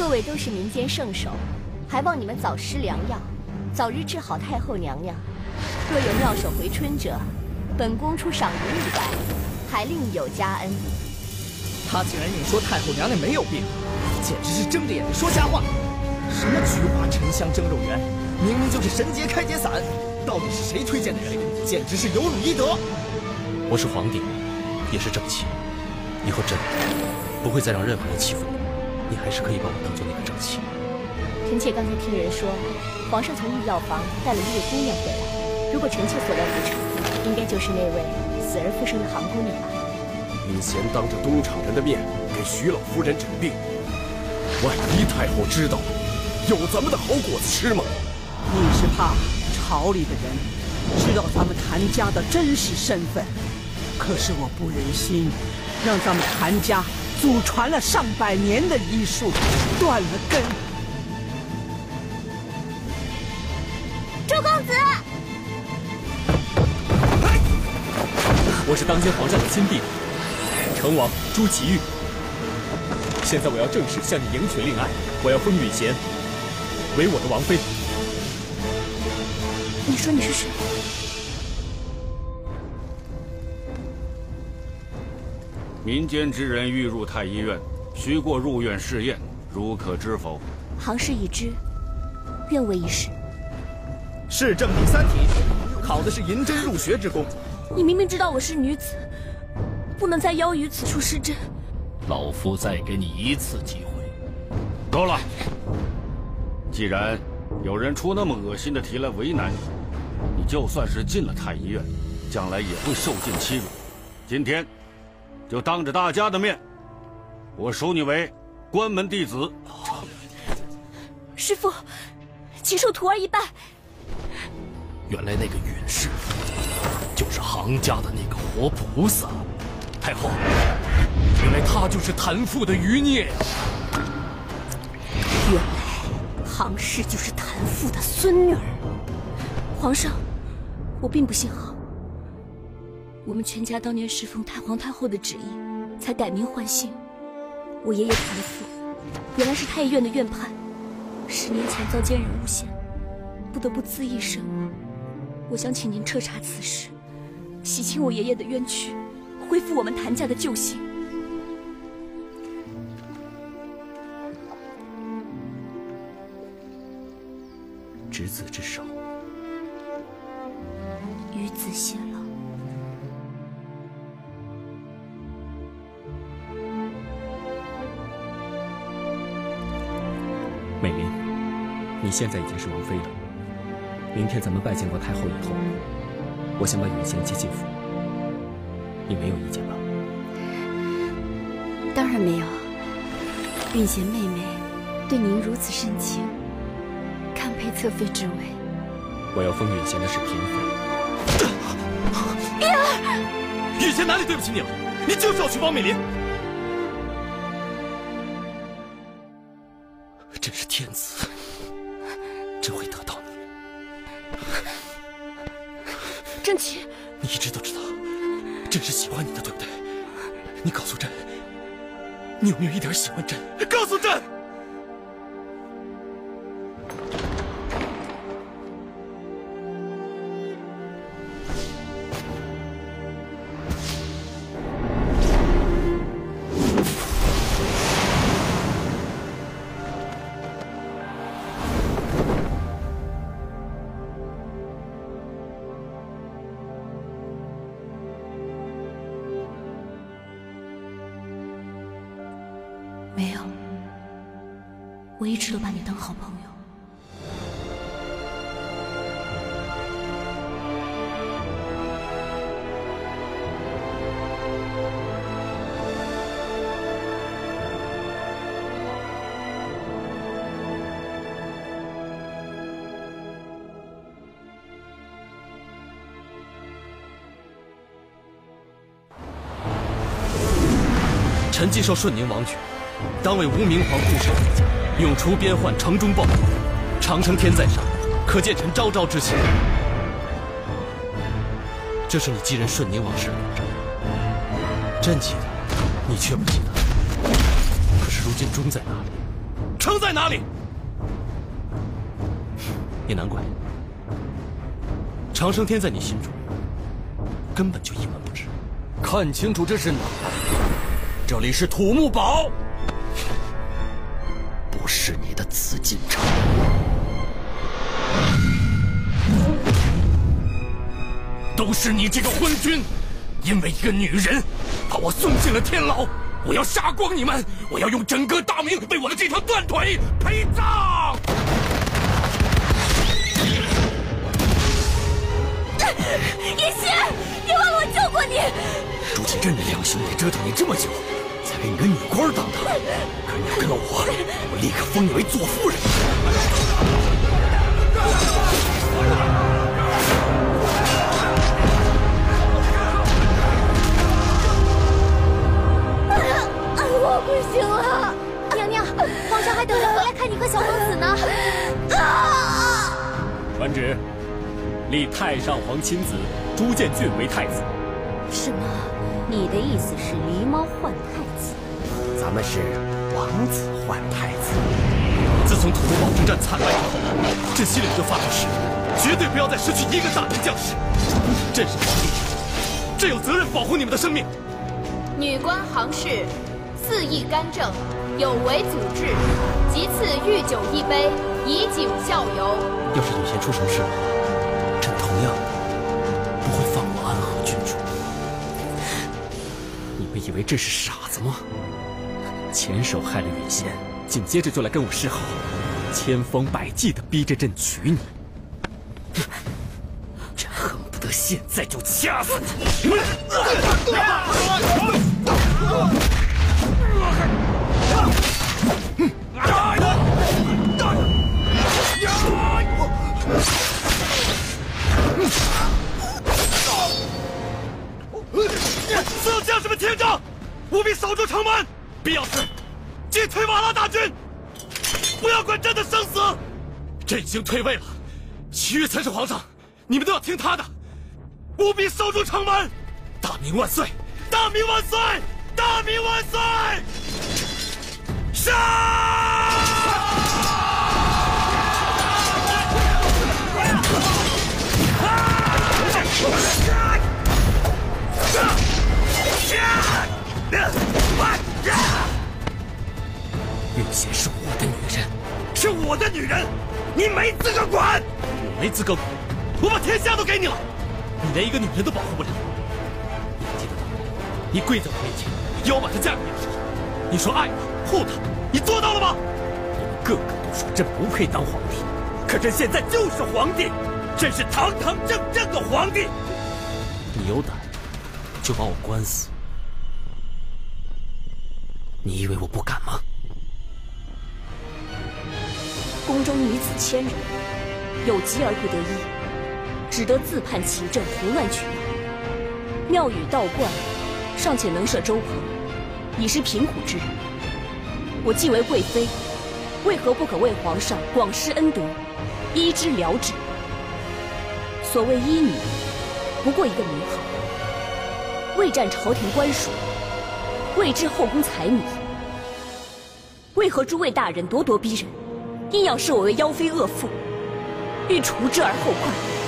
各位都是民间圣手，还望你们早施良药，早日治好太后娘娘。若有妙手回春者，本宫出赏银100，还另有加恩。 他竟然硬说太后娘娘没有病，简直是睁着眼睛说瞎话！什么菊花沉香蒸肉圆，明明就是神节开解散，到底是谁推荐的人？简直是有辱医德！ 我是皇帝，也是正妻，以后朕不会再让任何人欺负你，你还是可以把我当做那个正妻。 臣妾刚才听人说，皇上从御药房带了一位姑娘回来，如果臣妾所料不差，应该就是那位死而复生的杭姑娘吧。 你嫌当着东厂人的面给徐老夫人诊病，万一太后知道了，有咱们的好果子吃吗？ 你是怕朝里的人知道咱们谭家的真实身份，可是我不忍心让咱们谭家祖传了上百年的医术断了根。 周公子， 我是当今皇上的亲弟弟，成王朱祁钰。现在我要正式向你迎娶令爱，我要封允贤为我的王妃。 你说你是谁？ 民间之人欲入太医院，须过入院试验，如可知否？ 行事已知，愿为一试。 是正第3题，考的是银针入穴之功。 你明明知道我是女子，不能在腰于此处施针。 老夫再给你1次机会。够了！既然有人出那么恶心的题来为难你，你就算是进了太医院，将来也会受尽欺辱。今天，就当着大家的面，我收你为关门弟子。 师父，请受徒儿一拜。 原来那个允氏就是杭家的那个活菩萨，太后，原来她就是谭父的余孽呀！ 原来杭氏就是谭父的孙女儿。皇上，我并不姓杭，我们全家当年侍奉太皇太后的旨意，才改名换姓。我爷爷谭父原来是太医院的院判，10年前遭奸人诬陷，不得不自缢身亡。我想请您彻查此事，洗清我爷爷的冤屈，恢复我们谭家的旧姓。 执子之手， 与子偕老。 美林，你现在已经是王妃了。明天咱们拜见过太后以后，我想把允贤接进府，你没有意见吧？ 当然没有。允贤妹妹对您如此深情，堪配侧妃之位。 我要封允贤的是嫔妃。 玉儿， 允贤哪里对不起你了？你就是要娶王美林。真是天子，真会得到你。 正妻， 你一直都知道朕是喜欢你的，对不对？你告诉朕，你有没有一点喜欢朕？告诉朕！ 没有，我一直都把你当好朋友。 臣既受顺宁王举，当为无名皇护守一家，永除边患，城中暴乱。长城天在上，可见臣昭昭之心。这是你继任顺宁王时的领章，朕记得，你却不记得。可是如今钟在哪里？ 城在哪里？ 也难怪，长生天在你心中根本就一文不值。 看清楚这是哪儿？这里是土木堡，不是你的紫禁城。都是你这个昏君，因为一个女人，把我送进了天牢。我要杀光你们！我要用整个大明为我的这条断腿陪葬！ 叶邪，你忘了我救过你！ 朱祁镇的良心得折腾你这么久，才给你个女官当的。可你要跟了我立刻封你为左夫人。 我不行了，娘娘，皇上还等着回来看你和小公子呢。 传旨，立太上皇亲子朱见俊为太子。 什么？你的意思是狸猫换太子？ 咱们是王子换太子。 自从土木堡之战惨败之后，朕心里就发了誓，绝对不要再失去一个大明将士。朕是皇帝，朕有责任保护你们的生命。 女官行事肆意干政，有违祖制，即赐御酒一杯，以儆效尤。 要是允贤出什么事了，朕同样不会放过安和郡主。你们以为朕是傻子吗？前手害了允贤，紧接着就来跟我示好，千方百计地逼着朕娶你。朕恨不得现在就掐死你！所有将士们听着，务必守住城门，必要时击退瓦剌大军，不要管朕的生死。朕已经退位了，齐越才是皇上，你们都要听他的，务必守住城门。大明万岁！大明万岁！大明万岁！杀！允贤是我的女人，是我的女人，你没资格管。我没资格管，我把天下都给你了，你连一个女人都保护不了。你还记得吗？你跪在我面前，要把她嫁给你的时候，你说爱她、护她，你做到了吗？你们个个都说朕不配当皇帝，可朕现在就是皇帝，朕是堂堂正正的皇帝。你有胆就把我关死，你以为我不敢吗？ 宫中女子1000人，有疾而不得医，只得自叛齐镇，胡乱取闹。庙宇道观尚且能设粥棚，已是贫苦之人。我既为贵妃，为何不可为皇上广施恩德，医之疗之？所谓医女，不过一个名号，为占朝廷官属，为治后宫财米。为何诸位大人咄咄逼人，硬要视我为妖妃恶妇，欲除之而后快？